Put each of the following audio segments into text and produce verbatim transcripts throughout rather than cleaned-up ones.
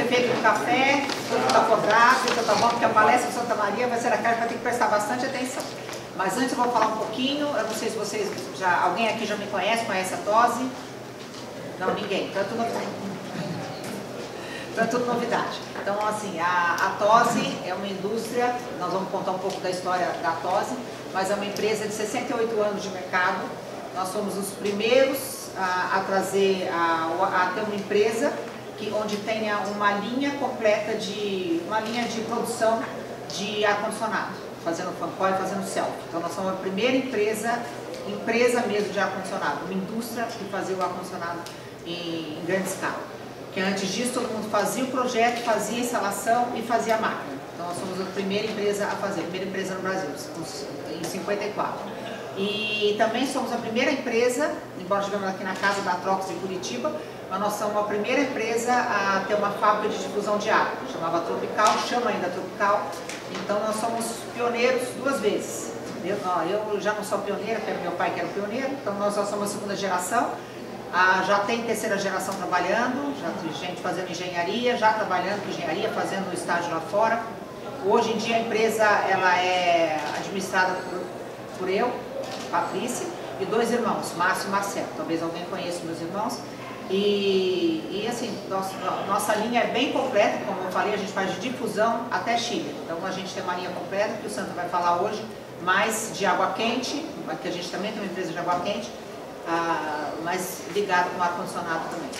efeito do café, tudo está quadrado, tudo está bom, porque a palestra de Santa Maria vai ser aquela que vai ter que prestar bastante atenção. Mas antes eu vou falar um pouquinho, eu não sei se vocês já, alguém aqui já me conhece, conhece a Tose? Não, ninguém, então é tudo novidade. Então é tudo novidade. Então, assim, a, a Tose é uma indústria, nós vamos contar um pouco da história da Tose, mas é uma empresa de sessenta e oito anos de mercado. Nós somos os primeiros a, a trazer, a, a ter uma empresa que, onde tenha uma linha completa de, uma linha de produção de ar-condicionado, fazendo fancoil, fazendo self. Então nós somos a primeira empresa, empresa mesmo de ar-condicionado, uma indústria que fazia o ar-condicionado em, em grande escala. Porque antes disso todo mundo fazia o projeto, fazia a instalação e fazia a máquina. Então nós somos a primeira empresa a fazer, a primeira empresa no Brasil, em cinquenta e quatro. E também somos a primeira empresa, embora estivemos aqui na casa da Trox em Curitiba, mas nós somos a primeira empresa a ter uma fábrica de difusão de água, chamava Tropical, chama ainda Tropical, então nós somos pioneiros duas vezes. Eu, eu já não sou pioneira, porque era meu pai que era pioneiro, então nós só somos a segunda geração, ah, já tem terceira geração trabalhando, já tem gente fazendo engenharia, já trabalhando com engenharia, fazendo estágio lá fora. Hoje em dia a empresa ela é administrada por, por eu, Patrícia, e dois irmãos, Márcio e Marcelo. Talvez alguém conheça meus irmãos. E, e assim, nossa, nossa linha é bem completa, como eu falei, a gente faz de difusão até chiller. Então a gente tem uma linha completa, que o Sandro vai falar hoje, mais de água quente, que a gente também tem uma empresa de água quente, ah, mas ligado com ar-condicionado também.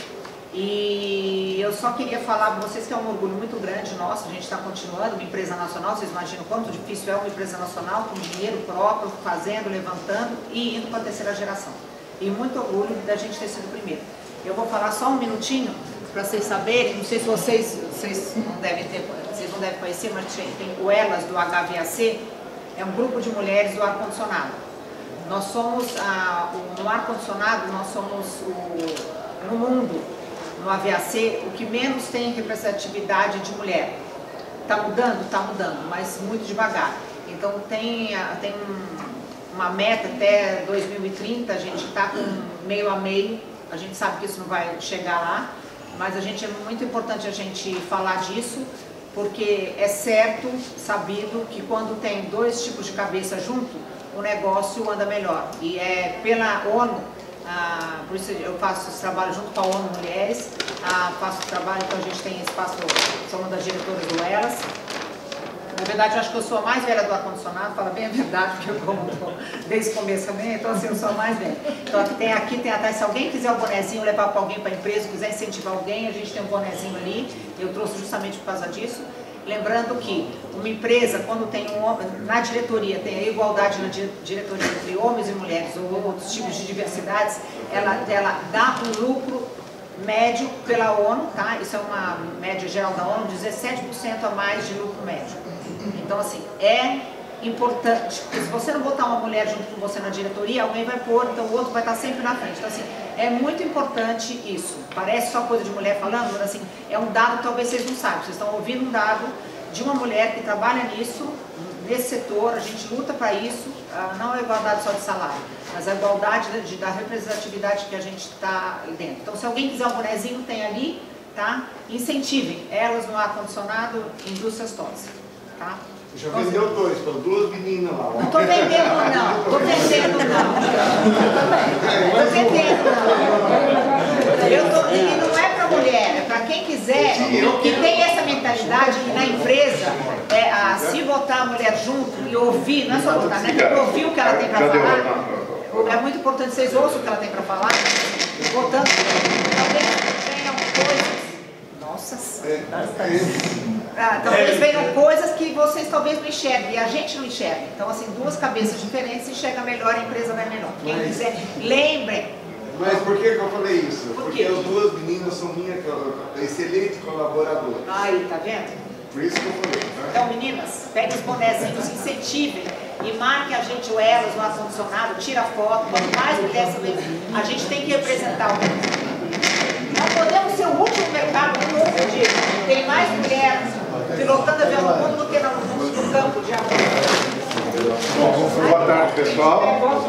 E eu só queria falar para vocês que é um orgulho muito grande nosso, a gente está continuando, uma empresa nacional, vocês imaginam quanto difícil é uma empresa nacional, com dinheiro próprio, fazendo, levantando e indo para a terceira geração. E muito orgulho da gente ter sido o primeiro. Eu vou falar só um minutinho para vocês saberem, não sei se vocês, vocês, não devem ter, vocês não devem conhecer, mas tem o Elas do H V A C, é um grupo de mulheres do ar-condicionado. Nós somos, a, o, no ar-condicionado, nós somos o, no mundo, no A V A C, o que menos tem representatividade de mulher. Está mudando? Está mudando, mas muito devagar. Então tem, tem um, uma meta até dois mil e trinta, a gente está com meio a meio, a gente sabe que isso não vai chegar lá, mas a gente, é muito importante a gente falar disso, porque é certo, sabido, que quando tem dois tipos de cabeça junto, o negócio anda melhor. E é pela ONU, ah, por isso eu faço esse trabalho junto com a ONU Mulheres, ah, faço trabalho, então a gente tem espaço, sou uma das diretoras do Elas. Na verdade, eu acho que eu sou a mais velha do ar-condicionado, fala bem a verdade, porque eu como desde o começo também, então assim, eu sou a mais velha. Então aqui tem, aqui tem até, se alguém quiser o bonezinho, levar para alguém para a empresa, quiser incentivar alguém, a gente tem um bonezinho ali, eu trouxe justamente por causa disso. Lembrando que uma empresa, quando tem um homem, na diretoria, tem a igualdade na diretoria entre homens e mulheres, ou outros tipos de diversidades, ela, ela dá um lucro médio pela ONU, tá? Isso é uma média geral da ONU, dezessete por cento a mais de lucro médio. Então, assim, é importante, porque se você não botar uma mulher junto com você na diretoria, alguém vai pôr, então o outro vai estar sempre na frente. Então, assim, é muito importante isso. Parece só coisa de mulher falando, mas assim, é um dado que talvez vocês não saibam. Vocês estão ouvindo um dado de uma mulher que trabalha nisso, nesse setor, a gente luta para isso, não é igualdade só de salário, mas a igualdade de, da representatividade que a gente está dentro. Então, se alguém quiser um bonezinho, tem ali, tá? Incentivem elas no ar-condicionado, indústrias Tose, tá? Já vendeu dois, para duas meninas lá. Não estou vendendo não, estou vendendo não. Estou vendendo não. Eu tô, e não é para mulher, é para quem quiser, que tem essa mentalidade que na empresa, é, a, se botar a mulher junto e ouvir, não é só botar, né? Tem que ouvir o que ela tem para falar. É muito importante que vocês ouçam o que ela tem para falar, botando, talvez venham coisas. Nossa, ah, talvez venham coisas que vocês talvez não enxerguem e a gente não enxerga. Então, assim, duas cabeças diferentes, enxerga melhor, a empresa vai melhor. Quem mas, quiser, lembrem. Mas por que, que eu falei isso? Por Porque as duas meninas são minhas excelentes colaboradoras. Aí, tá vendo? Por isso que eu falei. Tá? Então, meninas, peguem os bonezinhos, incentivem e marquem a gente o Elas no ar-condicionado, tira foto, quanto mais mulheres a gente tem que representar o mundo. Nós podemos ser o último mercado do mundo de tem mais mulheres pilotando avião no mundo do que no, no campo de avião. Bom, boa tarde, pessoal.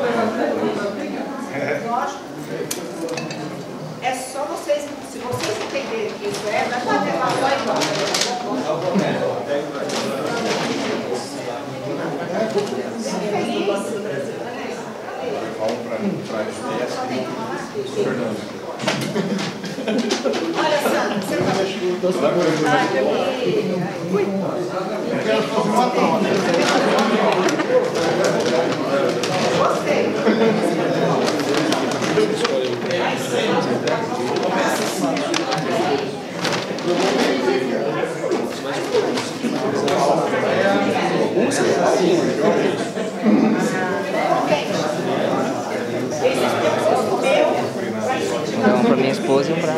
É, lógico. É só vocês, se vocês entenderem que isso é, não é fazer uma só igual. Olha, Sandra, você tá... Ai, que bom. Ui. Gostei. Então, para minha esposa e um para...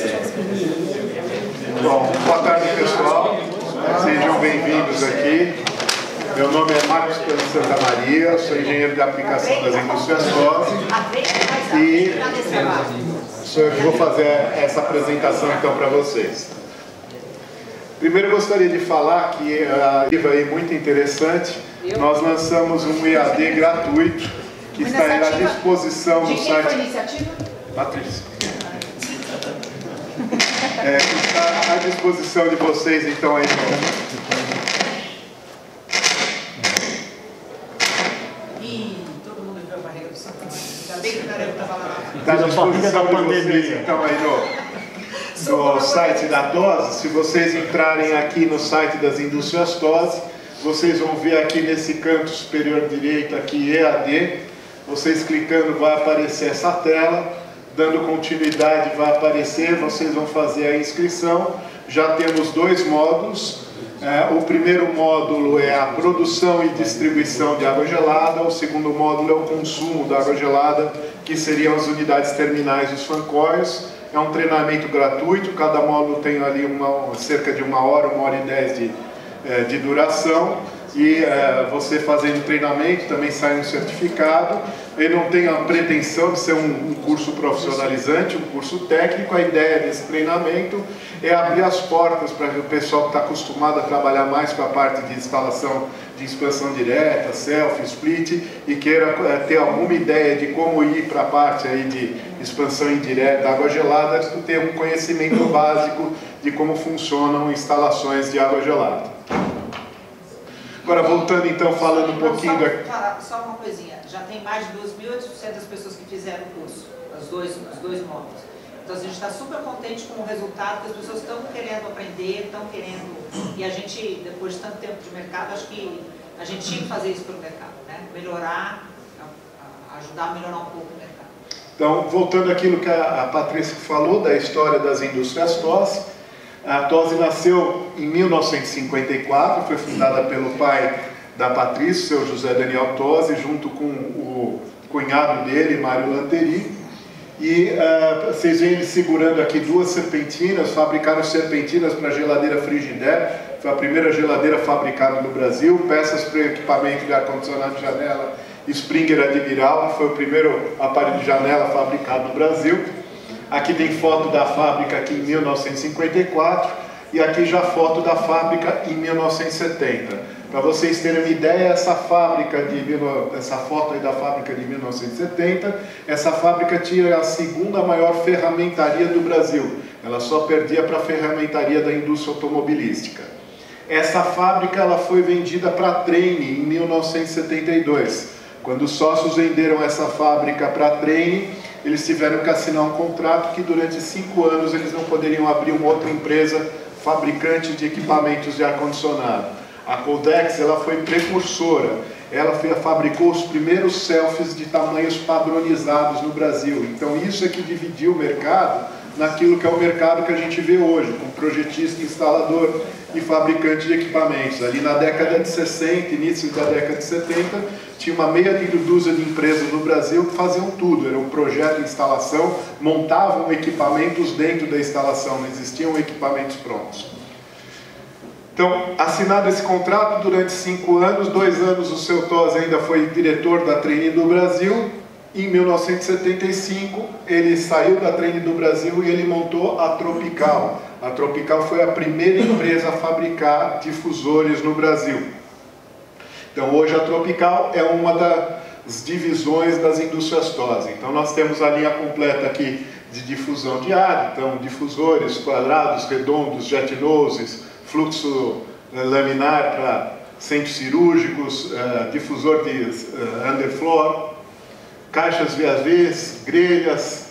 Bom, boa tarde, pessoal. Sejam bem-vindos aqui. Meu nome é Marcos Pedro Santa Maria, sou engenheiro de aplicação das indústrias TOSI e sou eu que vou fazer essa apresentação então para vocês. Primeiro gostaria de falar que a I V A é muito interessante. Nós lançamos um E A D gratuito que está aí à disposição no site. De quem foi a iniciativa? Patrícia. É, que está à disposição de vocês então aí. Ih, todo mundo viu a barriga do Santa Maria. Ainda bem que não era eu que estava lá. Está à disposição de vocês então aí no, no site da TOSI. Se vocês entrarem aqui no site das indústrias TOSI, vocês vão ver aqui nesse canto superior direito aqui E A D. Vocês clicando vai aparecer essa tela. Dando continuidade vai aparecer, vocês vão fazer a inscrição. Já temos dois módulos. É, o primeiro módulo é a produção e distribuição de água gelada. O segundo módulo é o consumo da água gelada, que seriam as unidades terminais dos fancóios. É um treinamento gratuito, cada módulo tem ali uma, cerca de uma hora, uma hora e dez de, é, de duração. E é, você fazendo treinamento também sai um certificado. Ele não tem a pretensão de ser um, um curso profissionalizante, um curso técnico. A ideia desse treinamento é abrir as portas para o pessoal que está acostumado a trabalhar mais com a parte de instalação de expansão direta, self, split, e queira é, ter alguma ideia de como ir para a parte aí de expansão indireta, água gelada, ter um conhecimento básico de como funcionam instalações de água gelada. Agora, voltando então, falando um pouquinho... Só, só uma coisinha, já tem mais de duas mil e oitocentas pessoas que fizeram o curso, os dois, os dois módulos. Então a gente está super contente com o resultado, que as pessoas estão querendo aprender, estão querendo... E a gente, depois de tanto tempo de mercado, acho que a gente tinha que fazer isso para o mercado, né? Melhorar, ajudar a melhorar um pouco o mercado. Então, voltando àquilo que a, a Patrícia falou, da história das indústrias TOSI. A TOSI nasceu em mil novecentos e cinquenta e quatro, foi fundada pelo pai da Patrícia, seu José Daniel TOSI, junto com o cunhado dele, Mário Lanteri. E uh, vocês veem ele segurando aqui duas serpentinas, fabricaram serpentinas para geladeira Frigidaire, foi a primeira geladeira fabricada no Brasil, peças para equipamento de ar-condicionado de janela Springer Admiral, foi o primeiro aparelho de janela fabricado no Brasil. Aqui tem foto da fábrica aqui em mil novecentos e cinquenta e quatro e aqui já foto da fábrica em mil novecentos e setenta. Para vocês terem uma ideia, essa fábrica de essa foto aí da fábrica de mil novecentos e setenta, essa fábrica tinha a segunda maior ferramentaria do Brasil. Ela só perdia para a ferramentaria da indústria automobilística. Essa fábrica ela foi vendida para a Trane em mil novecentos e setenta e dois. Quando os sócios venderam essa fábrica para a Trane, eles tiveram que assinar um contrato que durante cinco anos eles não poderiam abrir uma outra empresa fabricante de equipamentos de ar-condicionado. A Codex ela foi precursora, ela fabricou os primeiros selfies de tamanhos padronizados no Brasil. Então isso é que dividiu o mercado naquilo que é o mercado que a gente vê hoje, com projetista, instalador e fabricante de equipamentos. Ali na década de sessenta, início da década de setenta, tinha uma meia dúzia de empresas no Brasil que faziam tudo. Era um projeto de instalação, montavam equipamentos dentro da instalação, não existiam equipamentos prontos. Então, assinado esse contrato durante cinco anos, dois anos o seu TOSI ainda foi diretor da Trane do Brasil. Em mil novecentos e setenta e cinco, ele saiu da Trane do Brasil e ele montou a Tropical. A Tropical foi a primeira empresa a fabricar difusores no Brasil. Então, hoje a Tropical é uma das divisões das indústrias TOSI. Então, nós temos a linha completa aqui de difusão de ar, então difusores quadrados, redondos, jet noses, fluxo laminar para centros cirúrgicos, uh, difusor de uh, underfloor, caixas V A Vs, grelhas,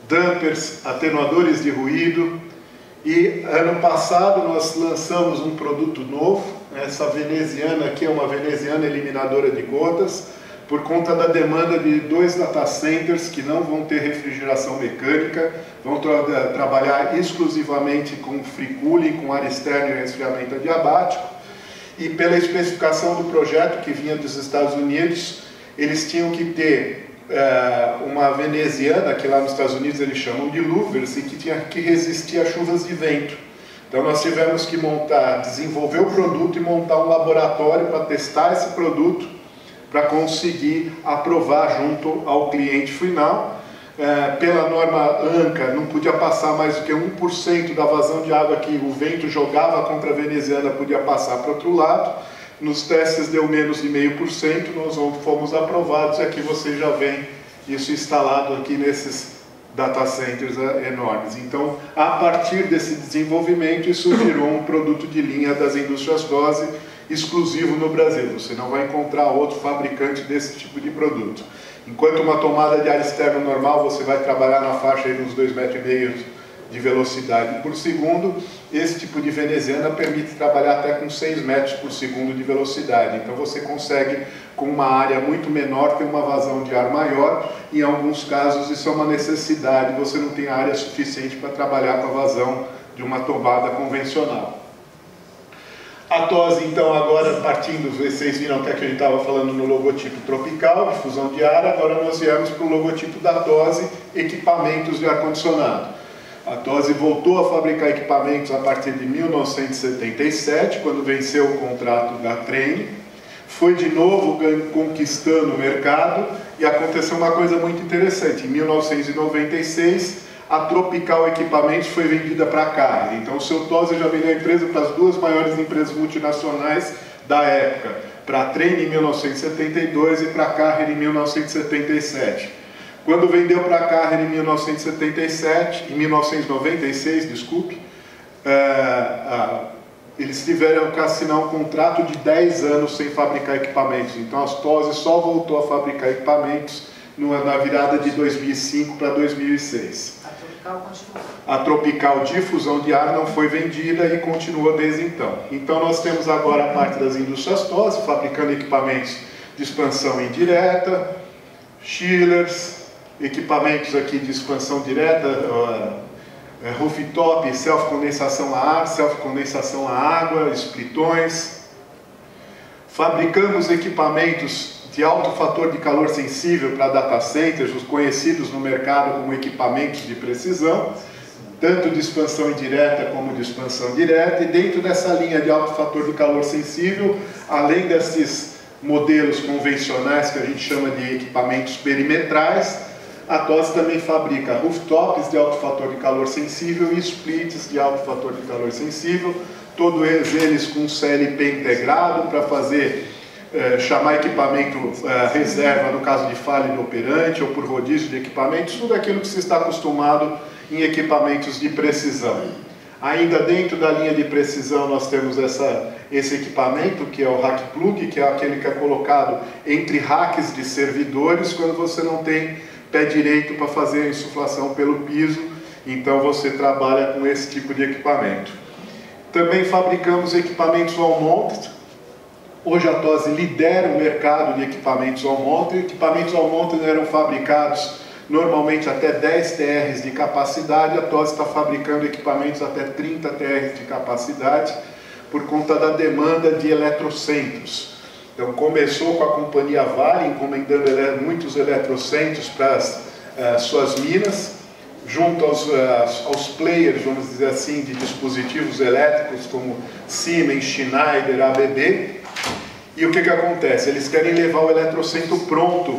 dampers, atenuadores de ruído. E ano passado nós lançamos um produto novo, essa veneziana aqui é uma veneziana eliminadora de gotas, por conta da demanda de dois data centers que não vão ter refrigeração mecânica, vão tra trabalhar exclusivamente com free cooling, com ar externo e resfriamento adiabático. E pela especificação do projeto que vinha dos Estados Unidos, eles tinham que ter é, uma veneziana, que lá nos Estados Unidos eles chamam de louvers, e que tinha que resistir a chuvas de vento. Então nós tivemos que montar, desenvolver o produto e montar um laboratório para testar esse produto, para conseguir aprovar junto ao cliente final. É, pela norma ANCA, não podia passar mais do que um por cento da vazão de água que o vento jogava contra a veneziana, podia passar para o outro lado. Nos testes deu menos de zero vírgula cinco por cento, nós fomos aprovados e aqui você já vê isso instalado aqui nesses data centers enormes. Então, a partir desse desenvolvimento, isso virou um produto de linha das indústrias Tosi, exclusivo no Brasil. Você não vai encontrar outro fabricante desse tipo de produto. Enquanto uma tomada de ar externo normal, você vai trabalhar na faixa aí dos dois metros e meio de velocidade por segundo, esse tipo de veneziana permite trabalhar até com seis metros por segundo de velocidade. Então você consegue, com uma área muito menor, ter uma vazão de ar maior. Em alguns casos isso é uma necessidade, você não tem área suficiente para trabalhar com a vazão de uma tomada convencional. A Tosi, então, agora partindo, vocês viram até que a gente estava falando no logotipo tropical, difusão de ar, agora nós viemos para o logotipo da Tosi, equipamentos de ar-condicionado. A Tosi voltou a fabricar equipamentos a partir de mil novecentos e setenta e sete, quando venceu o contrato da Trane. Foi de novo conquistando o mercado e aconteceu uma coisa muito interessante. Em mil novecentos e noventa e seis, a Tropical Equipamentos foi vendida para a Carrier. Então o seu Tosi já vendeu a empresa para as duas maiores empresas multinacionais da época, para a Trane em mil novecentos e setenta e dois e para a Carrier em mil novecentos e setenta e sete. Quando vendeu para a Carrier em mil novecentos e setenta e sete, em mil novecentos e noventa e seis, desculpe, é, a, eles tiveram que assinar um contrato de dez anos sem fabricar equipamentos. Então a Tosi só voltou a fabricar equipamentos no, na virada de dois mil e cinco para dois mil e seis. A Tropical continua. A Tropical de fusão de ar não foi vendida e continua desde então. Então nós temos agora a parte das indústrias Tosi, fabricando equipamentos de expansão indireta, chillers, equipamentos aqui de expansão direta, uh, rooftop, self-condensação a ar, self-condensação a água, splitões. Fabricamos equipamentos de alto fator de calor sensível para data centers, os conhecidos no mercado como equipamentos de precisão, tanto de expansão indireta como de expansão direta. E dentro dessa linha de alto fator de calor sensível, além desses modelos convencionais que a gente chama de equipamentos perimetrais, a Tosi também fabrica rooftops de alto fator de calor sensível e splits de alto fator de calor sensível, todos eles com C L P integrado para fazer, eh, chamar equipamento eh, reserva no caso de falha inoperante ou por rodízio de equipamentos, tudo aquilo que se está acostumado em equipamentos de precisão. Ainda dentro da linha de precisão nós temos essa, esse equipamento que é o rack plug, que é aquele que é colocado entre racks de servidores quando você não tem pé direito para fazer a insuflação pelo piso, então você trabalha com esse tipo de equipamento. Também fabricamos equipamentos all-mounted. Hoje a Tosi lidera o mercado de equipamentos all-mounted. Equipamentos all-mounted eram fabricados normalmente até dez T Rs de capacidade, a Tosi está fabricando equipamentos até trinta T Rs de capacidade por conta da demanda de eletrocentros. Então começou com a companhia Vale encomendando ele muitos eletrocentros para as uh, suas minas, junto aos, uh, aos players, vamos dizer assim, de dispositivos elétricos como Siemens, Schneider, A B B. E o que, que acontece? Eles querem levar o eletrocentro pronto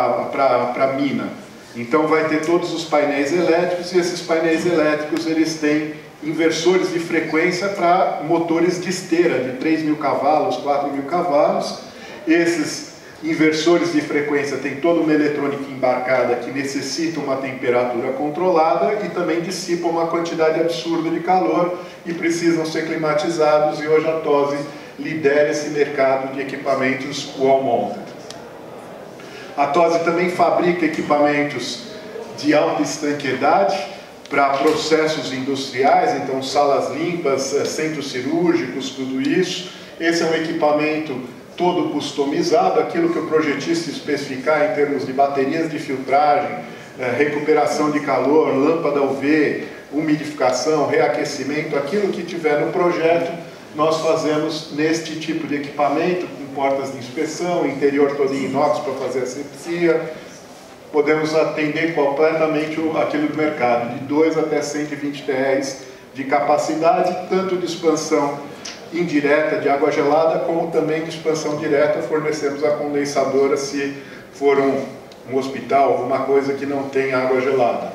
para a mina. Então vai ter todos os painéis elétricos e esses painéis elétricos eles têm inversores de frequência para motores de esteira de três mil cavalos, quatro mil cavalos. Esses inversores de frequência têm toda uma eletrônica embarcada que necessita uma temperatura controlada e também dissipam uma quantidade absurda de calor e precisam ser climatizados, e hoje a Tosi lidera esse mercado de equipamentos wall-mounted. A Tosi também fabrica equipamentos de alta estanqueidade para processos industriais, então salas limpas, centros cirúrgicos, tudo isso. Esse é um equipamento todo customizado, aquilo que o projetista especificar em termos de baterias de filtragem, recuperação de calor, lâmpada U V, umidificação, reaquecimento, aquilo que tiver no projeto, nós fazemos neste tipo de equipamento, com portas de inspeção, interior todo em inox para fazer asepsia. Podemos atender completamente aquilo do mercado, de dois até cento e vinte T R de capacidade, tanto de expansão indireta de água gelada, como também de expansão direta. Fornecemos a condensadora se for um, um hospital, alguma coisa que não tem água gelada.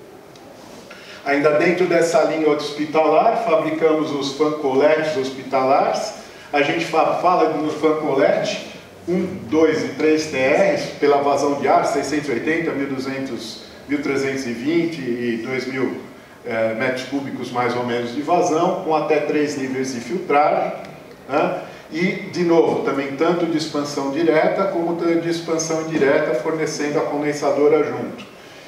Ainda dentro dessa linha hospitalar, fabricamos os fan coletes hospitalares. A gente fala do fan colete um, dois e três T R pela vazão de ar, seiscentos e oitenta, mil e duzentos, mil trezentos e vinte e dois mil é, metros cúbicos mais ou menos de vazão, com até três níveis de filtragem, né? E, de novo, também tanto de expansão direta como de expansão indireta, fornecendo a condensadora junto.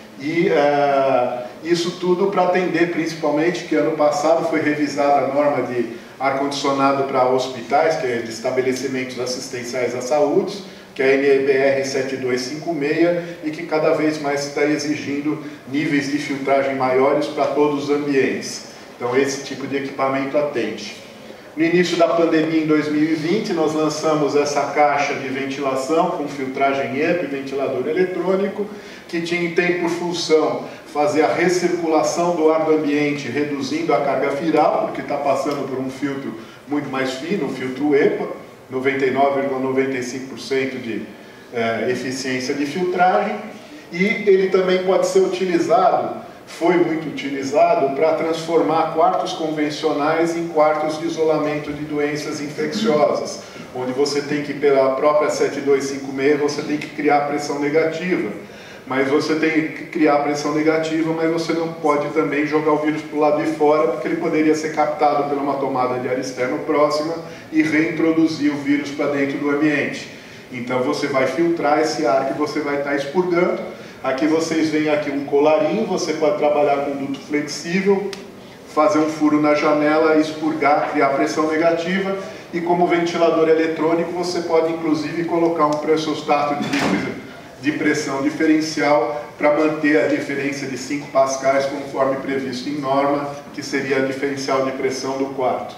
E é, isso tudo para atender, principalmente, que ano passado foi revisada a norma de ar-condicionado para hospitais, que é de estabelecimentos assistenciais à saúde, que é a N B R sete dois cinco seis, e que cada vez mais está exigindo níveis de filtragem maiores para todos os ambientes. Então esse tipo de equipamento atende. No início da pandemia, em dois mil e vinte, nós lançamos essa caixa de ventilação com filtragem E P I, ventilador eletrônico, que tinha, tem por função fazer a recirculação do ar do ambiente, reduzindo a carga viral, porque está passando por um filtro muito mais fino, o filtro E P A, noventa e nove vírgula noventa e cinco por cento de eh, eficiência de filtragem, e ele também pode ser utilizado, foi muito utilizado, para transformar quartos convencionais em quartos de isolamento de doenças infecciosas, onde você tem que, pela própria sete dois cinco seis, você tem que criar pressão negativa. Mas você tem que criar pressão negativa, mas você não pode também jogar o vírus para o lado de fora, porque ele poderia ser captado por uma tomada de ar externo próxima e reintroduzir o vírus para dentro do ambiente. Então você vai filtrar esse ar que você vai estar expurgando. Aqui vocês veem aqui um colarinho, você pode trabalhar com duto flexível, fazer um furo na janela, expurgar, criar pressão negativa, e como ventilador eletrônico você pode inclusive colocar um pressostato de difusão de pressão diferencial para manter a diferença de cinco pascais conforme previsto em norma, que seria a diferencial de pressão do quarto.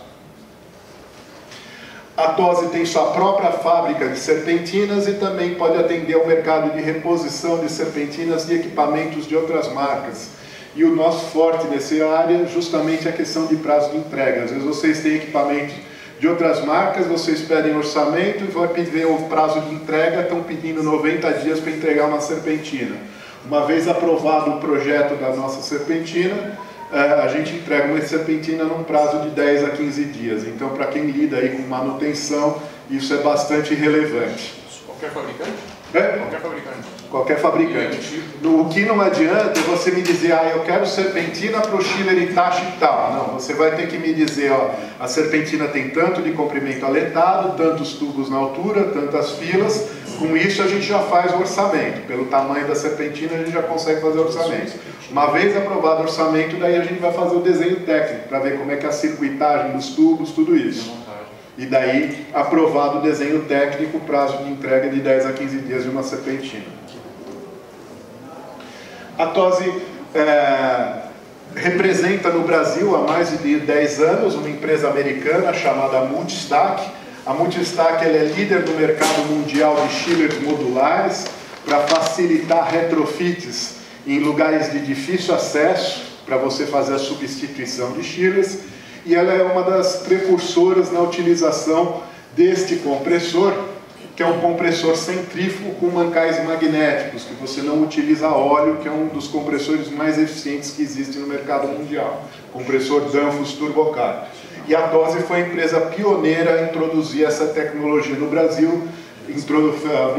A Tose tem sua própria fábrica de serpentinas e também pode atender ao mercado de reposição de serpentinas de equipamentos de outras marcas. E o nosso forte nessa área justamente é a questão de prazo de entrega. Às vezes vocês têm equipamentos de outras marcas, vocês pedem orçamento e vão pedir o prazo de entrega, estão pedindo noventa dias para entregar uma serpentina. Uma vez aprovado o projeto da nossa serpentina, a gente entrega uma serpentina num prazo de dez a quinze dias. Então, para quem lida aí com manutenção, isso é bastante relevante. Qualquer fabricante? É? Qualquer fabricante. Qualquer fabricante. No, o que não adianta é você me dizer, ah, eu quero serpentina para o chiller Itachi e tal. Não, você vai ter que me dizer, ó, a serpentina tem tanto de comprimento aletado, tantos tubos na altura, tantas filas. Com isso a gente já faz o orçamento. Pelo tamanho da serpentina a gente já consegue fazer o orçamento. Uma vez aprovado o orçamento, daí a gente vai fazer o desenho técnico, para ver como é que é a circuitagem dos tubos, tudo isso. E daí, aprovado o desenho técnico, prazo de entrega de dez a quinze dias de uma serpentina. A Tose é, representa no Brasil há mais de dez anos uma empresa americana chamada Multistack. A Multistack ela é líder no mercado mundial de chillers modulares para facilitar retrofits em lugares de difícil acesso, para você fazer a substituição de chillers. E ela é uma das precursoras na utilização deste compressor, que é um compressor centrífugo com mancais magnéticos, que você não utiliza óleo, que é um dos compressores mais eficientes que existe no mercado mundial. Compressor Danfoss Turbocar. E a Tose foi a empresa pioneira a introduzir essa tecnologia no Brasil, introdu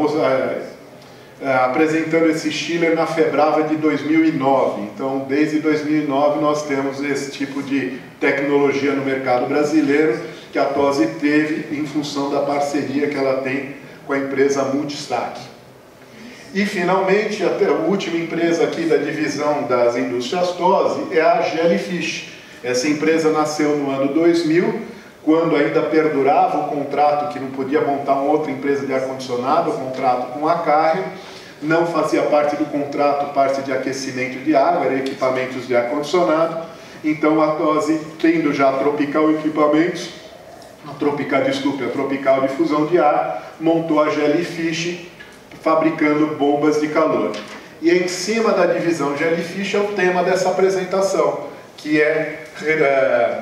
apresentando esse chiller na Febrava de dois mil e nove. Então, desde dois mil e nove, nós temos esse tipo de tecnologia no mercado brasileiro, que a Tose teve em função da parceria que ela tem com a empresa Multistack. E, finalmente, até a última empresa aqui da divisão das indústrias T O S é a Jellyfish. Essa empresa nasceu no ano dois mil, quando ainda perdurava o contrato, que não podia montar uma outra empresa de ar-condicionado, o contrato com a Carrier, não fazia parte do contrato parte de aquecimento de água, era equipamentos de ar-condicionado. Então a T O S, tendo já a Tropical Equipamentos, a Tropical, desculpe, a Tropical Difusão de Ar, montou a Jellyfish, fabricando bombas de calor. E em cima da divisão Jellyfish é o tema dessa apresentação, que é, é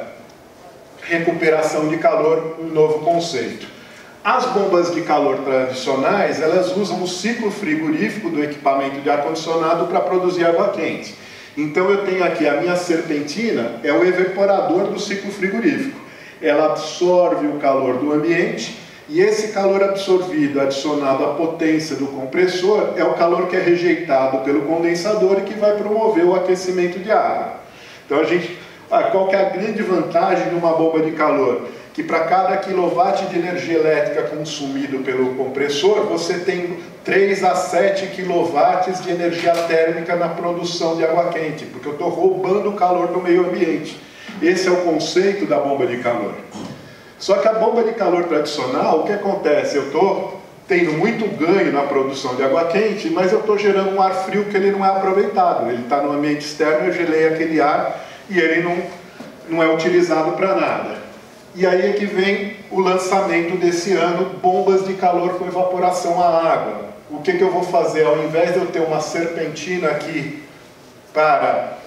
recuperação de calor, um novo conceito. As bombas de calor tradicionais, elas usam o ciclo frigorífico do equipamento de ar-condicionado para produzir água quente. Então eu tenho aqui a minha serpentina, é o evaporador do ciclo frigorífico. Ela absorve o calor do ambiente e esse calor absorvido, adicionado à potência do compressor, é o calor que é rejeitado pelo condensador e que vai promover o aquecimento de água. Então a gente, qual que é a grande vantagem de uma bomba de calor? Que para cada quilowatt de energia elétrica consumido pelo compressor, você tem três a sete quilowatts de energia térmica na produção de água quente, porque eu estou roubando o calor do meio ambiente. Esse é o conceito da bomba de calor. Só que a bomba de calor tradicional, o que acontece? Eu estou tendo muito ganho na produção de água quente, mas eu estou gerando um ar frio que ele não é aproveitado. Ele está no ambiente externo, eu gelei aquele ar e ele não, não é utilizado para nada. E aí é que vem o lançamento desse ano, bombas de calor com evaporação à água. O que, que eu vou fazer? Ao invés de eu ter uma serpentina aqui para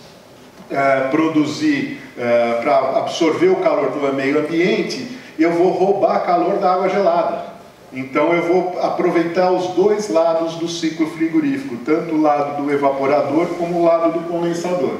é, produzir, é, para absorver o calor do meio ambiente, eu vou roubar calor da água gelada. Então eu vou aproveitar os dois lados do ciclo frigorífico, tanto o lado do evaporador como o lado do condensador.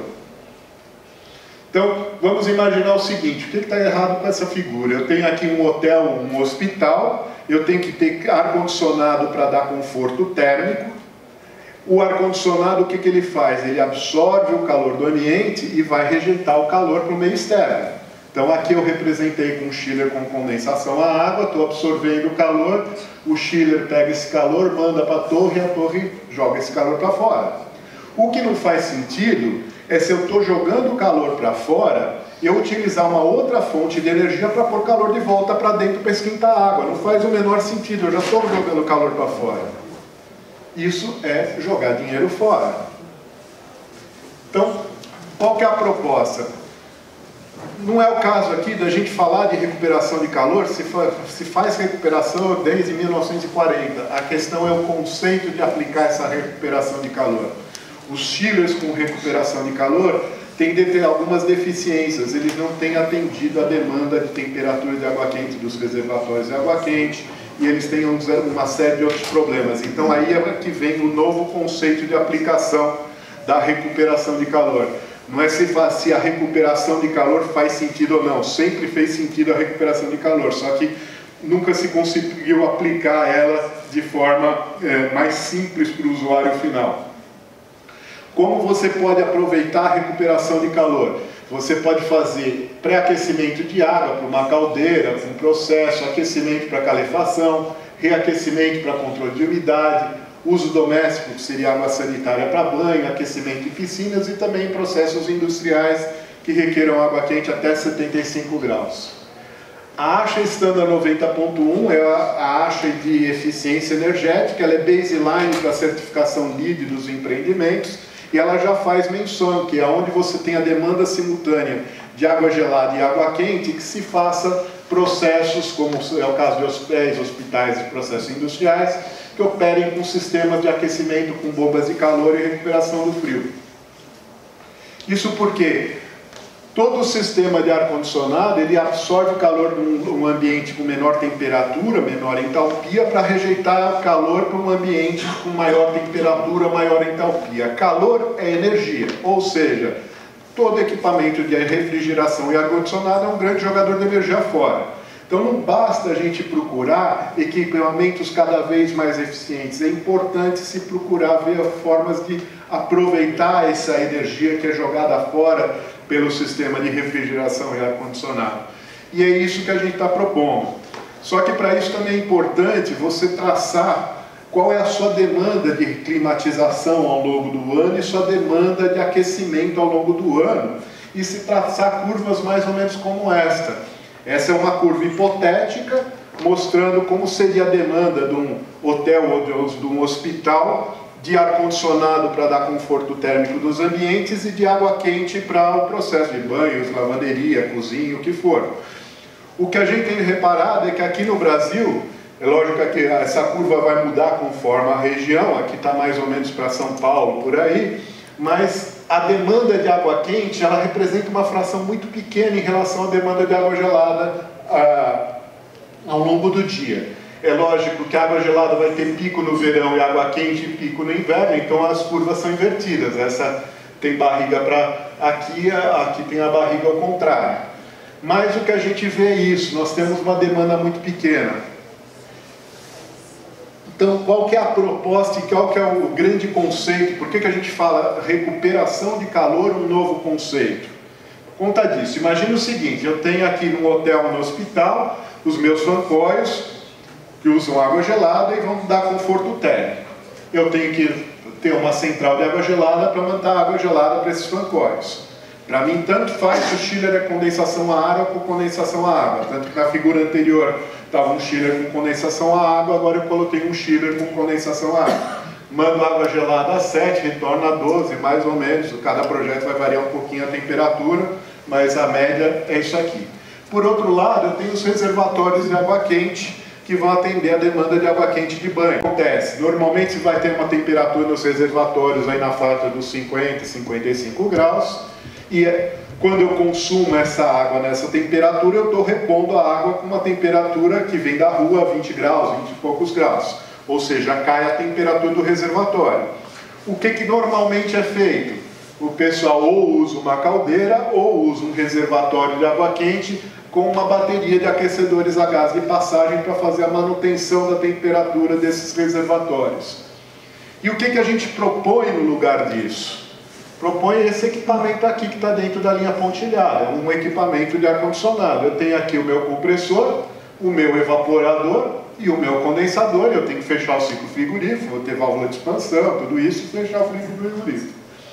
Então, vamos imaginar o seguinte, o que está errado com essa figura? Eu tenho aqui um hotel, um hospital, eu tenho que ter ar-condicionado para dar conforto térmico. O ar-condicionado, o que, que ele faz? Ele absorve o calor do ambiente e vai rejeitar o calor para o meio externo. Então, aqui eu representei com um chiller com condensação à água, estou absorvendo o calor, o chiller pega esse calor, manda para a torre e a torre joga esse calor para fora. O que não faz sentido é se eu estou jogando o calor para fora, eu utilizar uma outra fonte de energia para pôr calor de volta para dentro para esquentar a água. Não faz o menor sentido, eu já estou jogando calor para fora. Isso é jogar dinheiro fora. Então, qual que é a proposta? Não é o caso aqui da gente falar de recuperação de calor, se, fa se faz recuperação desde mil novecentos e quarenta. A questão é o conceito de aplicar essa recuperação de calor. Os chillers com recuperação de calor têm de ter algumas deficiências, eles não têm atendido a demanda de temperatura de água quente dos reservatórios de água quente e eles têm uma série de outros problemas. Então aí é que vem o novo conceito de aplicação da recuperação de calor. Não é se, faz, se a recuperação de calor faz sentido ou não, sempre fez sentido a recuperação de calor, só que nunca se conseguiu aplicar ela de forma é, mais simples para o usuário final. Como você pode aproveitar a recuperação de calor? Você pode fazer pré-aquecimento de água para uma caldeira, um processo, aquecimento para calefação, reaquecimento para controle de umidade, uso doméstico, que seria água sanitária para banho, aquecimento em piscinas e também processos industriais que requeram água quente até setenta e cinco graus. A ASHA Standard noventa ponto um é a ASHA de eficiência energética, ela é baseline para a certificação LEED dos empreendimentos e ela já faz menção que é onde você tem a demanda simultânea de água gelada e água quente, que se faça processos, como é o caso de hotéis, hospitais e processos industriais, que operem com sistemas de aquecimento com bombas de calor e recuperação do frio. Isso porque todo o sistema de ar-condicionado ele absorve o calor de um ambiente com menor temperatura, menor entalpia, para rejeitar calor para um ambiente com maior temperatura, maior entalpia. Calor é energia, ou seja, todo equipamento de refrigeração e ar-condicionado é um grande jogador de energia fora. Então não basta a gente procurar equipamentos cada vez mais eficientes, é importante se procurar ver formas de aproveitar essa energia que é jogada fora pelo sistema de refrigeração e ar-condicionado. E é isso que a gente está propondo. Só que para isso também é importante você traçar qual é a sua demanda de climatização ao longo do ano e sua demanda de aquecimento ao longo do ano, e se traçar curvas mais ou menos como esta. Essa é uma curva hipotética, mostrando como seria a demanda de um hotel ou de um hospital de ar-condicionado para dar conforto térmico dos ambientes e de água quente para o processo de banhos, lavanderia, cozinha, o que for. O que a gente tem reparado é que aqui no Brasil, é lógico que essa curva vai mudar conforme a região, aqui está mais ou menos para São Paulo, por aí, mas a demanda de água quente, ela representa uma fração muito pequena em relação à demanda de água gelada ah, ao longo do dia. É lógico que a água gelada vai ter pico no verão e água quente pico no inverno, então as curvas são invertidas. Essa tem barriga para aqui, aqui tem a barriga ao contrário. Mas o que a gente vê é isso, nós temos uma demanda muito pequena. Então, qual que é a proposta e qual que é o grande conceito? Por que que a gente fala recuperação de calor, um novo conceito? Conta disso. Imagina o seguinte, eu tenho aqui no hotel, no hospital, os meus fancóios, que usam água gelada e vão dar conforto térmico. Eu tenho que ter uma central de água gelada para mandar água gelada para esses fancóios. Para mim, tanto faz se o chiller é condensação a ar ou com condensação a água. Tanto que na figura anterior estava um chiller com condensação a água, agora eu coloquei um chiller com condensação a água. Mando água gelada a sete, retorna a doze, mais ou menos. Cada projeto vai variar um pouquinho a temperatura, mas a média é isso aqui. Por outro lado, eu tenho os reservatórios de água quente, que vão atender a demanda de água quente de banho. Acontece, normalmente você vai ter uma temperatura nos reservatórios aí na faixa dos cinquenta, cinquenta e cinco graus, e é, quando eu consumo essa água nessa temperatura, eu estou repondo a água com uma temperatura que vem da rua a vinte graus, vinte e poucos graus, ou seja, cai a temperatura do reservatório. O que que normalmente é feito? O pessoal ou usa uma caldeira ou usa um reservatório de água quente com uma bateria de aquecedores a gás de passagem para fazer a manutenção da temperatura desses reservatórios. E o que que a gente propõe no lugar disso? Propõe esse equipamento aqui que está dentro da linha pontilhada, um equipamento de ar-condicionado. Eu tenho aqui o meu compressor, o meu evaporador e o meu condensador. Eu tenho que fechar o ciclo frigorífico, vou ter válvula de expansão, tudo isso, e fechar o ciclo frigorífico.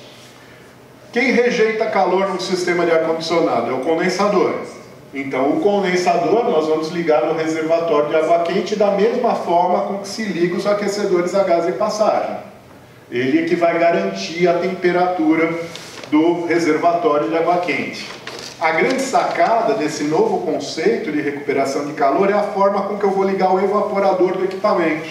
Quem rejeita calor no sistema de ar-condicionado é o condensador. Então, o condensador nós vamos ligar no reservatório de água quente da mesma forma com que se liga os aquecedores a gás de passagem. Ele é que vai garantir a temperatura do reservatório de água quente. A grande sacada desse novo conceito de recuperação de calor é a forma com que eu vou ligar o evaporador do equipamento.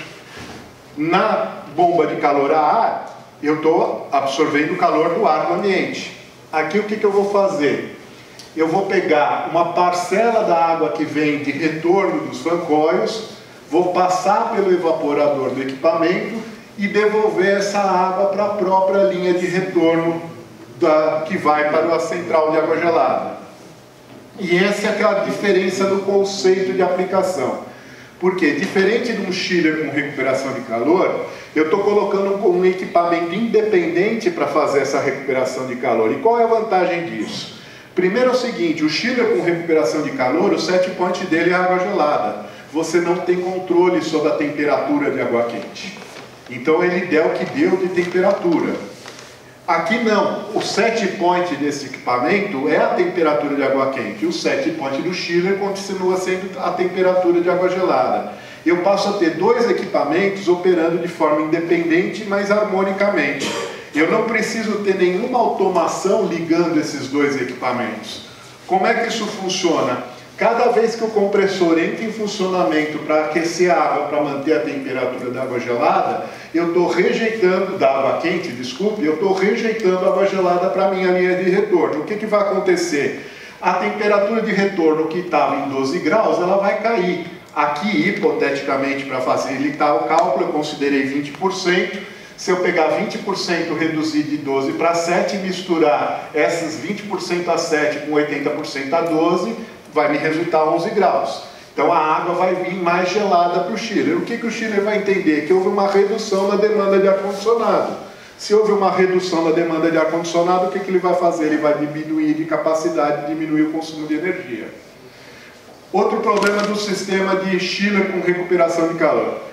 Na bomba de calor a ar, eu estou absorvendo o calor do ar do ambiente. Aqui o que que eu vou fazer? Eu vou pegar uma parcela da água que vem de retorno dos fancóios, vou passar pelo evaporador do equipamento e devolver essa água para a própria linha de retorno da, que vai para a central de água gelada. E essa é aquela diferença do conceito de aplicação. Porque, diferente de um chiller com recuperação de calor, eu estou colocando um equipamento independente para fazer essa recuperação de calor. E qual é a vantagem disso? Primeiro é o seguinte, o chiller com recuperação de calor, o set point dele é água gelada. Você não tem controle sobre a temperatura de água quente. Então ele deu o que deu de temperatura. Aqui não, o set point desse equipamento é a temperatura de água quente. O set point do chiller continua sendo a temperatura de água gelada. Eu passo a ter dois equipamentos operando de forma independente, mas harmonicamente. Eu não preciso ter nenhuma automação ligando esses dois equipamentos. Como é que isso funciona? Cada vez que o compressor entra em funcionamento para aquecer a água, para manter a temperatura da água gelada, eu estou rejeitando, da água quente, desculpe, eu estou rejeitando a água gelada para a minha linha de retorno. O que que vai acontecer? A temperatura de retorno que estava em doze graus, ela vai cair. Aqui, hipoteticamente, para facilitar o cálculo, eu considerei vinte por cento. Se eu pegar vinte por cento, reduzir de doze para sete e misturar essas vinte por cento a sete com oitenta por cento a doze, vai me resultar onze graus. Então a água vai vir mais gelada para o chiller. O que que o chiller vai entender? Que houve uma redução na demanda de ar-condicionado. Se houve uma redução na demanda de ar-condicionado, o que que ele vai fazer? Ele vai diminuir de capacidade, diminuir o consumo de energia. Outro problema do sistema de chiller com recuperação de calor.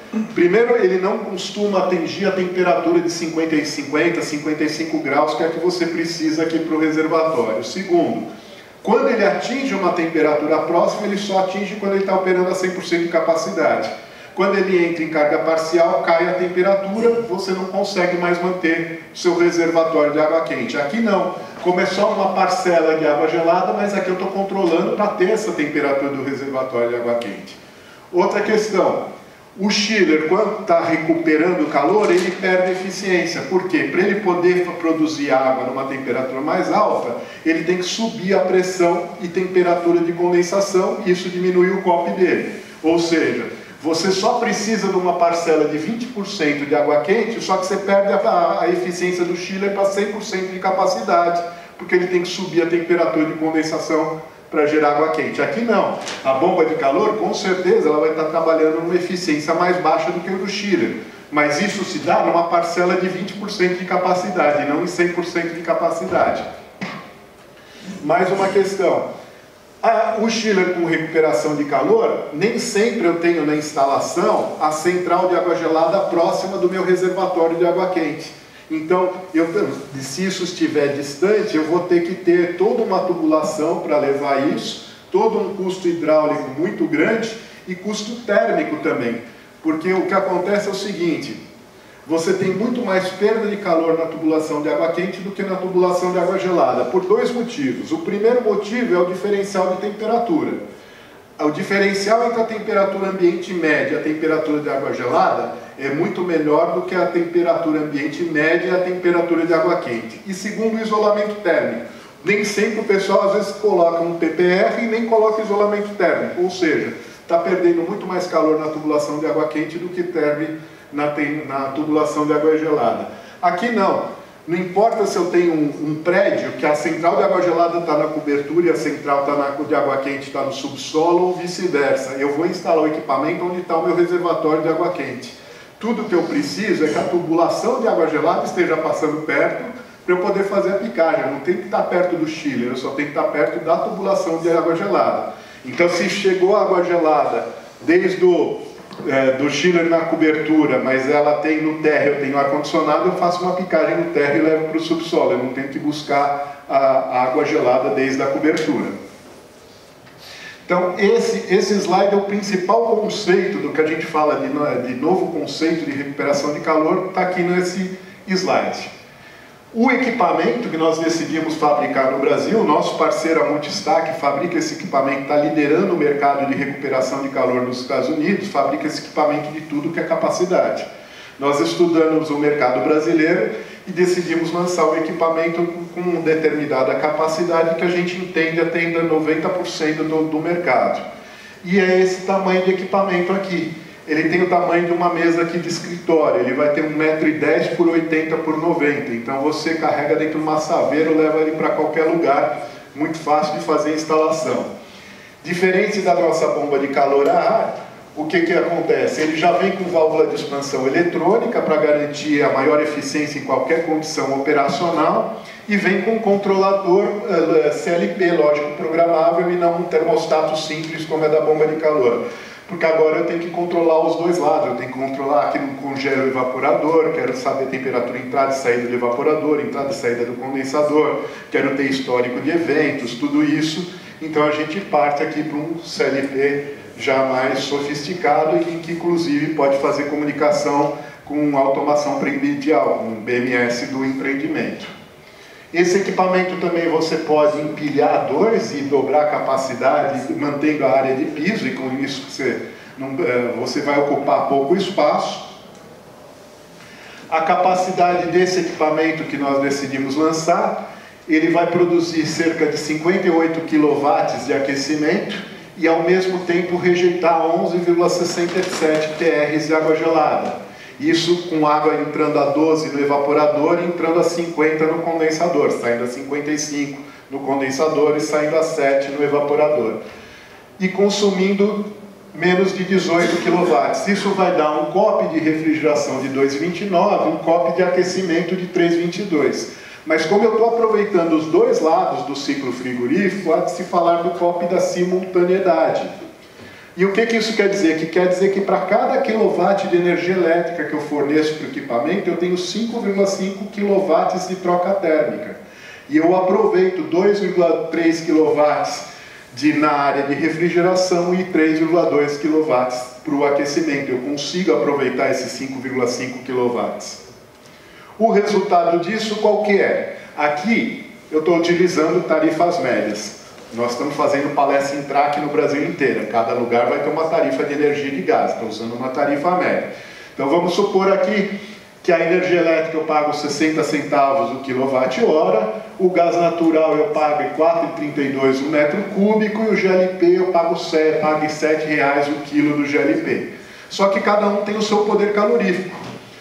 Primeiro, ele não costuma atingir a temperatura de cinquenta, cinquenta e cinco graus, que é a que você precisa aqui para o reservatório. Segundo, quando ele atinge uma temperatura próxima, ele só atinge quando ele está operando a cem por cento de capacidade. Quando ele entra em carga parcial, cai a temperatura, você não consegue mais manter o seu reservatório de água quente. Aqui não, como é só uma parcela de água gelada, mas aqui eu estou controlando para ter essa temperatura do reservatório de água quente. Outra questão, o chiller, quando está recuperando o calor, ele perde eficiência. Por quê? Para ele poder produzir água numa temperatura mais alta, ele tem que subir a pressão e temperatura de condensação, e isso diminui o C O P dele. Ou seja, você só precisa de uma parcela de vinte por cento de água quente, só que você perde a, a eficiência do chiller para cem por cento de capacidade, porque ele tem que subir a temperatura de condensação para gerar água quente. Aqui não. A bomba de calor, com certeza, ela vai estar trabalhando numa eficiência mais baixa do que o do chiller. Mas isso se dá numa parcela de vinte por cento de capacidade, não em cem por cento de capacidade. Mais uma questão. Ah, o chiller com recuperação de calor, nem sempre eu tenho na instalação a central de água gelada próxima do meu reservatório de água quente. Então, eu, se isso estiver distante, eu vou ter que ter toda uma tubulação para levar isso, todo um custo hidráulico muito grande e custo térmico também. Porque o que acontece é o seguinte, você tem muito mais perda de calor na tubulação de água quente do que na tubulação de água gelada, por dois motivos. O primeiro motivo é o diferencial de temperatura. O diferencial entre a temperatura ambiente média e a temperatura de água gelada é muito melhor do que a temperatura ambiente média e a temperatura de água quente. E segundo, o isolamento térmico. Nem sempre o pessoal às vezes coloca um P P R e nem coloca isolamento térmico, ou seja, está perdendo muito mais calor na tubulação de água quente do que perde na, na tubulação de água gelada. Aqui não. Não importa se eu tenho um, um prédio que a central de água gelada está na cobertura e a central tá na, de água quente está no subsolo ou vice-versa. Eu vou instalar o equipamento onde está o meu reservatório de água quente. Tudo que eu preciso é que a tubulação de água gelada esteja passando perto para eu poder fazer a picagem. Eu não tenho que estar perto do chiller, eu só tenho que estar perto da tubulação de água gelada. Então, se chegou a água gelada desde o É, do chiller na cobertura, mas ela tem no térreo, eu tenho ar-condicionado, eu faço uma picagem no térreo e levo para o subsolo. Eu não tenho que buscar a, a água gelada desde a cobertura. Então, esse, esse slide é o principal conceito do que a gente fala de, de novo conceito de recuperação de calor, está aqui nesse slide. O equipamento que nós decidimos fabricar no Brasil, nosso parceiro, a Multistack, que fabrica esse equipamento, está liderando o mercado de recuperação de calor nos Estados Unidos, fabrica esse equipamento de tudo que é capacidade. Nós estudamos o mercado brasileiro e decidimos lançar o equipamento com determinada capacidade que a gente entende atenda noventa por cento do, do mercado. E é esse tamanho de equipamento aqui. Ele tem o tamanho de uma mesa aqui de escritório, ele vai ter um metro e dez por oitenta por noventa, então você carrega dentro de uma saveira ou leva ele para qualquer lugar, muito fácil de fazer a instalação. Diferente da nossa bomba de calor a ar, o que que acontece? Ele já vem com válvula de expansão eletrônica para garantir a maior eficiência em qualquer condição operacional e vem com um controlador uh, C L P, lógico, programável, e não um termostato simples como é da bomba de calor. Porque agora eu tenho que controlar os dois lados, eu tenho que controlar aqui no congelo o evaporador, quero saber a temperatura entrada e saída do evaporador, entrada e saída do condensador, quero ter histórico de eventos, tudo isso. Então a gente parte aqui para um C L P já mais sofisticado e que inclusive pode fazer comunicação com automação predial, com o B M S do empreendimento. Esse equipamento também você pode empilhar dois e dobrar a capacidade, mantendo a área de piso, e com isso você, não, você vai ocupar pouco espaço. A capacidade desse equipamento que nós decidimos lançar, ele vai produzir cerca de cinquenta e oito quilowatts de aquecimento e ao mesmo tempo rejeitar onze vírgula sessenta e sete T Rs de água gelada. Isso com água entrando a doze no evaporador e entrando a cinquenta no condensador, saindo a cinquenta e cinco no condensador e saindo a sete no evaporador. E consumindo menos de dezoito quilowatts. Isso vai dar um C O P de refrigeração de dois vírgula vinte e nove, um C O P de aquecimento de três vírgula vinte e dois. Mas como eu estou aproveitando os dois lados do ciclo frigorífico, há de se falar do C O P da simultaneidade. E o que, que isso quer dizer? Que quer dizer que para cada quilowatt de energia elétrica que eu forneço para o equipamento, eu tenho cinco vírgula cinco quilowatts de troca térmica. E eu aproveito dois vírgula três quilowatts de, na área de refrigeração e três vírgula dois quilowatts para o aquecimento. Eu consigo aproveitar esses cinco vírgula cinco quilowatts. O resultado disso qual que é? Aqui eu estou utilizando tarifas médias. Nós estamos fazendo palestra Intrac no Brasil inteiro. Cada lugar vai ter uma tarifa de energia e de gás. Estou usando uma tarifa média. Então vamos supor aqui que a energia elétrica eu pago sessenta centavos o quilowatt-hora, o gás natural eu pago quatro reais e trinta e dois centavos o metro cúbico e o G L P eu pago sete reais o quilo do G L P. Só que cada um tem o seu poder calorífico.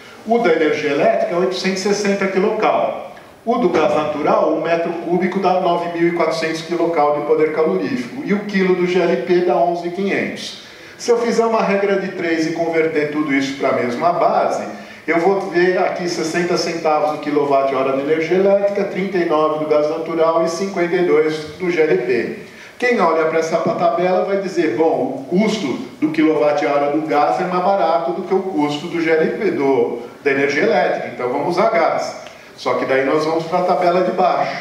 O da energia elétrica é oitocentos e sessenta quilocal. O do gás natural, um metro cúbico dá nove mil e quatrocentos quilocal de poder calorífico. E o quilo do G L P dá onze mil e quinhentos. Se eu fizer uma regra de três e converter tudo isso para a mesma base, eu vou ver aqui sessenta centavos o quilowatt-hora de energia elétrica, trinta e nove do gás natural e cinquenta e dois do G L P. Quem olha para essa tabela vai dizer, bom, o custo do quilowatt-hora do gás é mais barato do que o custo do G L P, do, da energia elétrica, então vamos usar gás. Só que daí nós vamos para a tabela de baixo.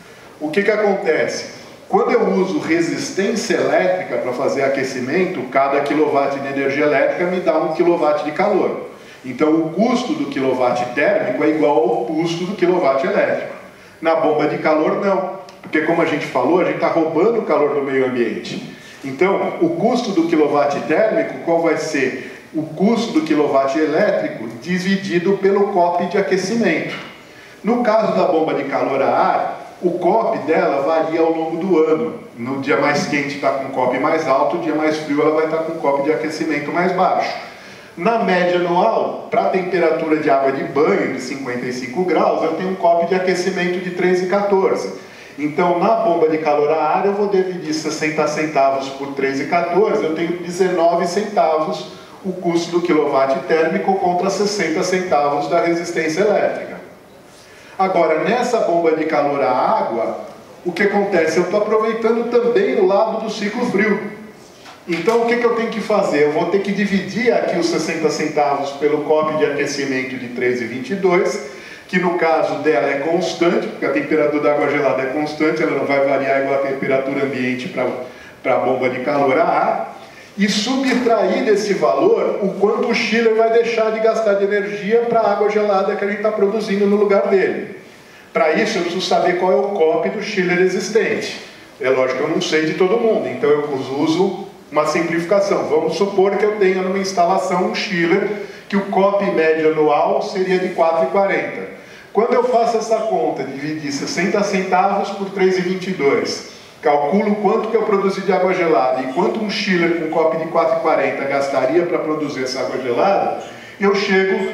O que que acontece? Quando eu uso resistência elétrica para fazer aquecimento, cada quilowatt de energia elétrica me dá um quilowatt de calor. Então o custo do quilowatt térmico é igual ao custo do quilowatt elétrico. Na bomba de calor não, porque como a gente falou, a gente está roubando o calor do meio ambiente. Então o custo do quilowatt térmico, qual vai ser? O custo do quilowatt elétrico dividido pelo C O P de aquecimento. No caso da bomba de calor a ar, o C O P dela varia ao longo do ano. No dia mais quente está com C O P mais alto, no dia mais frio ela vai estar com C O P de aquecimento mais baixo. Na média anual, para a temperatura de água de banho de cinquenta e cinco graus, eu tenho um C O P de aquecimento de três vírgula quatorze. Então, na bomba de calor a ar, eu vou dividir sessenta centavos por três vírgula quatorze, eu tenho dezenove centavos o custo do quilowatt térmico contra sessenta centavos da resistência elétrica. Agora, nessa bomba de calor a água, o que acontece? Eu estou aproveitando também o lado do ciclo frio. Então, o que, que eu tenho que fazer? Eu vou ter que dividir aqui os sessenta centavos pelo C O P de aquecimento de três vírgula vinte e dois, que no caso dela é constante, porque a temperatura da água gelada é constante, ela não vai variar igual a temperatura ambiente para a bomba de calor a ar, e subtrair desse valor o quanto o chiller vai deixar de gastar de energia para a água gelada que a gente está produzindo no lugar dele. Para isso eu preciso saber qual é o C O P do chiller existente. É lógico que eu não sei de todo mundo, então eu uso uma simplificação. Vamos supor que eu tenha numa instalação um chiller que o C O P médio anual seria de quatro vírgula quarenta. Quando eu faço essa conta, dividir sessenta centavos por três vírgula vinte e dois, calculo quanto que eu produzi de água gelada e quanto um chiller com C O P de quatro vírgula quarenta gastaria para produzir essa água gelada, eu chego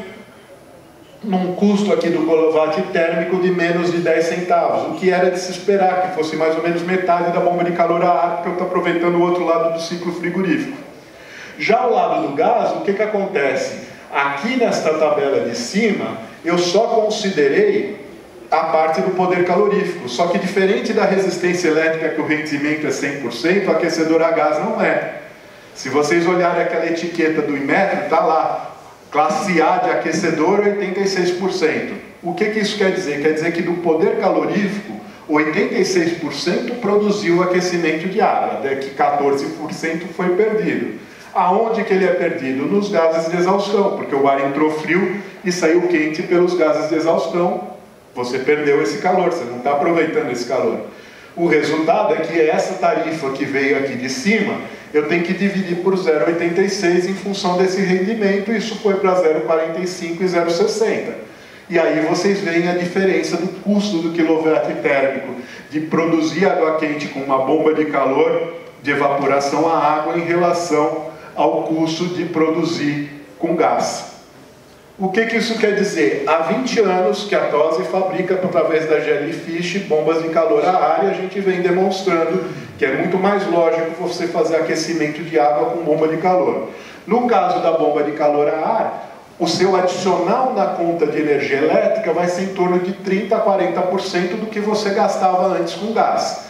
num custo aqui do quilowatt térmico de menos de dez centavos, o que era de se esperar, que fosse mais ou menos metade da bomba de calor a ar, porque eu estou aproveitando o outro lado do ciclo frigorífico. Já o lado do gás, o que que acontece? Aqui nesta tabela de cima, eu só considerei a parte do poder calorífico, só que diferente da resistência elétrica, que o rendimento é cem por cento, o aquecedor a gás não é. Se vocês olharem aquela etiqueta do Inmetro, está lá, classe A de aquecedor, oitenta e seis por cento. O que que isso quer dizer? Quer dizer que do poder calorífico, oitenta e seis por cento produziu aquecimento de água, que quatorze por cento foi perdido. Aonde que ele é perdido? Nos gases de exaustão, porque o ar entrou frio e saiu quente pelos gases de exaustão. Você perdeu esse calor, você não está aproveitando esse calor. O resultado é que essa tarifa que veio aqui de cima, eu tenho que dividir por zero vírgula oitenta e seis em função desse rendimento, e isso foi para zero vírgula quarenta e cinco e zero vírgula sessenta. E aí vocês veem a diferença do custo do quilowatt térmico de produzir água quente com uma bomba de calor de evaporação a água em relação ao custo de produzir com gás. O que que isso quer dizer? Há vinte anos que a TOSE fabrica, através da Jellyfish, bombas de calor a ar, e a gente vem demonstrando que é muito mais lógico você fazer aquecimento de água com bomba de calor. No caso da bomba de calor a ar, o seu adicional na conta de energia elétrica vai ser em torno de trinta a quarenta por cento do que você gastava antes com gás.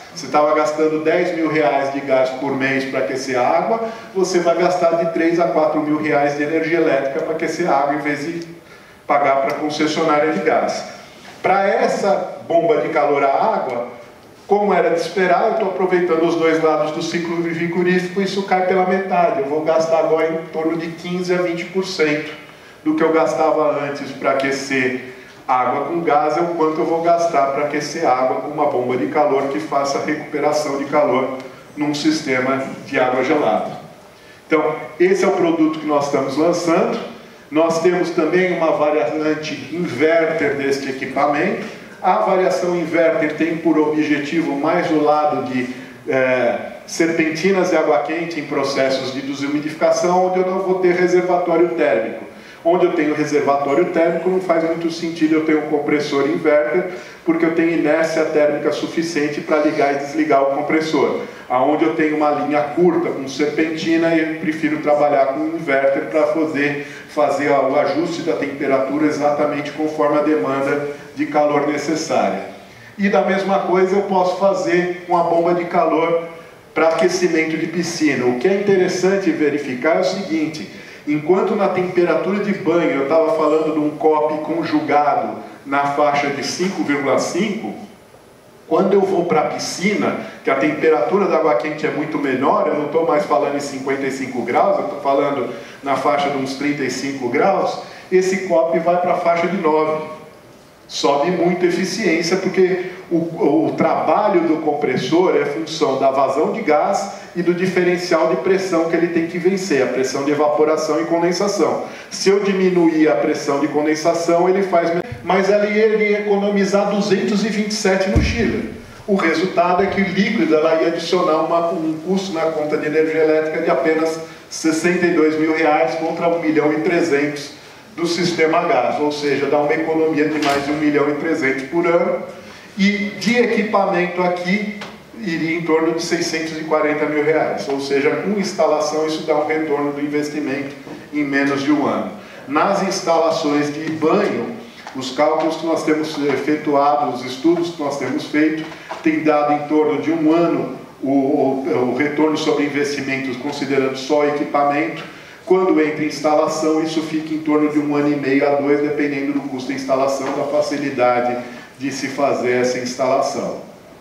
Você estava gastando dez mil reais de gás por mês para aquecer a água, você vai gastar de três a quatro mil reais de energia elétrica para aquecer a água, em vez de pagar para a concessionária de gás. Para essa bomba de calor à água, como era de esperar, eu estou aproveitando os dois lados do ciclo vigorífico, isso cai pela metade. Eu vou gastar agora em torno de quinze a vinte por cento do que eu gastava antes para aquecer água com gás, é o quanto eu vou gastar para aquecer água com uma bomba de calor que faça a recuperação de calor num sistema de água gelada. Então, esse é o produto que nós estamos lançando. Nós temos também uma variante inverter deste equipamento. A variação inverter tem por objetivo mais o lado de é, serpentinas de água quente em processos de desumidificação, onde eu não vou ter reservatório térmico. Onde eu tenho reservatório térmico, não faz muito sentido eu ter um compressor inverter, porque eu tenho inércia térmica suficiente para ligar e desligar o compressor. Aonde eu tenho uma linha curta com serpentina, eu prefiro trabalhar com inverter para poder fazer o ajuste da temperatura exatamente conforme a demanda de calor necessária. E da mesma coisa eu posso fazer com a bomba de calor para aquecimento de piscina. O que é interessante verificar é o seguinte: enquanto na temperatura de banho eu estava falando de um C O P conjugado na faixa de cinco vírgula cinco, quando eu vou para a piscina, que a temperatura da água quente é muito menor, eu não estou mais falando em cinquenta e cinco graus, eu estou falando na faixa de uns trinta e cinco graus, esse C O P vai para a faixa de nove. Sobe muito a eficiência, porque o, o trabalho do compressor é função da vazão de gás e do diferencial de pressão que ele tem que vencer, a pressão de evaporação e condensação. Se eu diminuir a pressão de condensação, ele faz... Mas ele ia economizar duzentos e vinte e sete no chiller. O resultado é que o líquido ela ia adicionar uma, um custo na conta de energia elétrica de apenas sessenta e dois mil reais contra um milhão e trezentos do sistema gás, ou seja, dá uma economia de mais de um milhão e trezentos por ano, e de equipamento aqui iria em torno de seiscentos e quarenta mil reais, ou seja, com instalação isso dá um retorno do investimento em menos de um ano. Nas instalações de banho, os cálculos que nós temos efetuado, os estudos que nós temos feito, têm dado em torno de um ano o, o, o retorno sobre investimentos, considerando só equipamento. Quando entra em instalação, isso fica em torno de um ano e meio a dois, dependendo do custo da instalação, da facilidade de se fazer essa instalação.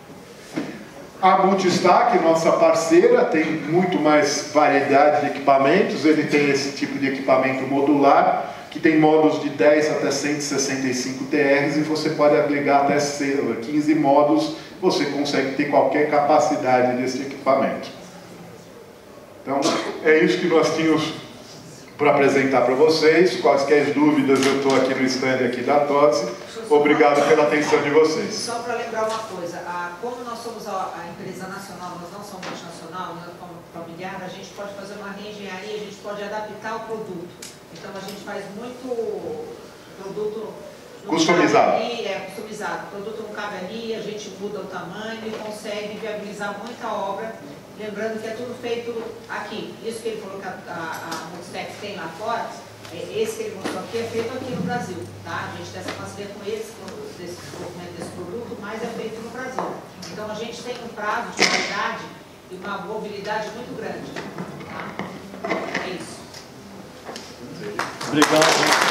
A Multistack, nossa parceira, tem muito mais variedade de equipamentos. Ele tem esse tipo de equipamento modular, que tem módulos de dez até cento e sessenta e cinco T Rs, e você pode agregar até quinze módulos, você consegue ter qualquer capacidade desse equipamento. Então, é isso que nós tínhamos para apresentar para vocês. Quaisquer dúvidas, eu estou aqui no stand aqui da T O S I. Obrigado pela atenção de vocês. Só para lembrar uma coisa, a, como nós somos a, a empresa nacional, nós não somos multinacional, nós somos familiar, a gente pode fazer uma reengenharia, a gente pode adaptar o produto. Então a gente faz muito produto customizado. Ali, é customizado. O produto não cabe ali, a gente muda o tamanho e consegue viabilizar muita obra. Lembrando que é tudo feito aqui. Isso que ele falou que a, a, a Multistack tem lá fora, esse que ele mostrou aqui é feito aqui no Brasil. Tá? A gente tem essa parceria com eles, desse desenvolvimento desse produto, mas é feito no Brasil. Então a gente tem um prazo de qualidade e uma mobilidade muito grande. Tá? É isso. Obrigado.